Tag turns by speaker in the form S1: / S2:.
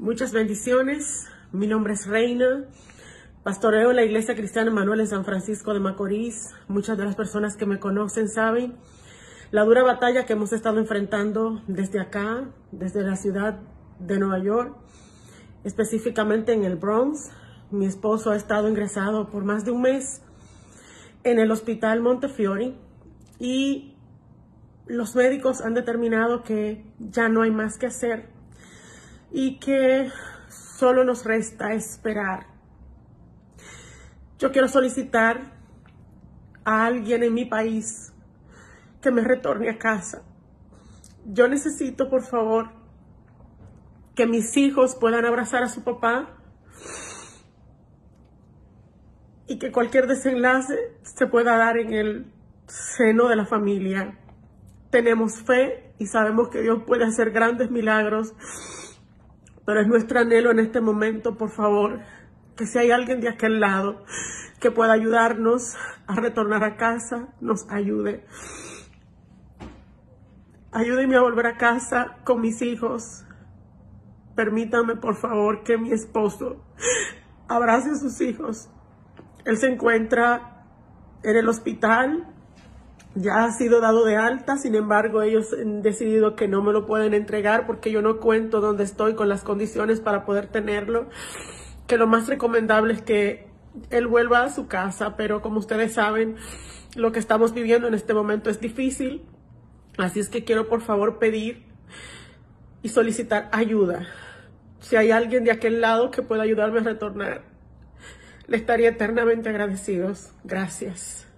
S1: Muchas bendiciones. Mi nombre es Reina. Pastoreo en la Iglesia Cristiana Emmanuel en San Francisco de Macorís. Muchas de las personas que me conocen saben la dura batalla que hemos estado enfrentando desde acá, desde la ciudad de Nueva York, específicamente en el Bronx. Mi esposo ha estado ingresado por más de un mes en el Hospital Montefiore y los médicos han determinado que ya no hay más que hacer y que solo nos resta esperar. Yo quiero solicitar a alguien en mi país que me retorne a casa. Yo necesito, por favor, que mis hijos puedan abrazar a su papá y que cualquier desenlace se pueda dar en el seno de la familia. Tenemos fe y sabemos que Dios puede hacer grandes milagros, pero es nuestro anhelo en este momento, por favor, que si hay alguien de aquel lado que pueda ayudarnos a retornar a casa, nos ayude. Ayúdenme a volver a casa con mis hijos. Permítanme, por favor, que mi esposo abrace a sus hijos. Él se encuentra en el hospital, ya ha sido dado de alta, sin embargo, ellos han decidido que no me lo pueden entregar porque yo no cuento donde estoy con las condiciones para poder tenerlo, que lo más recomendable es que él vuelva a su casa, pero como ustedes saben, lo que estamos viviendo en este momento es difícil, así es que quiero por favor pedir y solicitar ayuda. Si hay alguien de aquel lado que pueda ayudarme a retornar, le estaría eternamente agradecidos. Gracias.